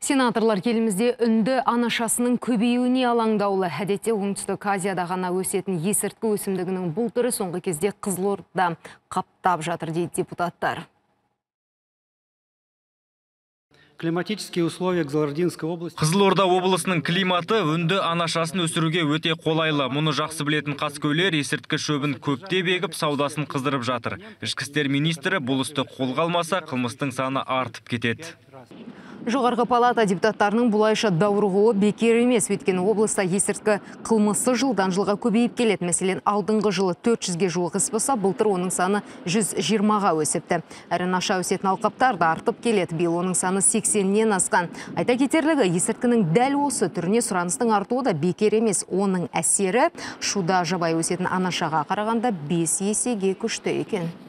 Сенаторлар елімізде үнді анашасының көбеюіне алаңдаулы. Әдетте Оңтүстік Азияда ғана өсетін есірткі өсімдігінің бұл түрі соңғы кезде Қызылордада қаптап жатыр дейді депутаттар. Климатические условия Кызылординской области. Қызылорда облысының климаты үнді анашасын өсіруге өте қолайлы. Мұны жақсы білетін қаскөйлер есірткі шөбін көптеп егіп, саудасын қыздырып жатыр. Ішкі істер министрі бұл істі қолға алмаса, қылмыстың саны артып кетеді. Жоғарғы палата депутаттарының бұлайша даурығуы бекер емес, өйткені облыста есірткі қылмысы жылдан жылға көбейіп келеді. Мәселен, алдыңғы жылы 400-ге жуық іс болса, былтыр оның саны 120-ға өсіпті. Әрі наша өсетін алқаптар да артып келеді. Биыл оның саны 80-нен асқан. Айта кетерлігі, есірткінің дәл осы түріне сұраныстың артуы да бекер емес. Оның әсері шуда жабай өсетін анашаға қарағанда 5 есеге күшті екен.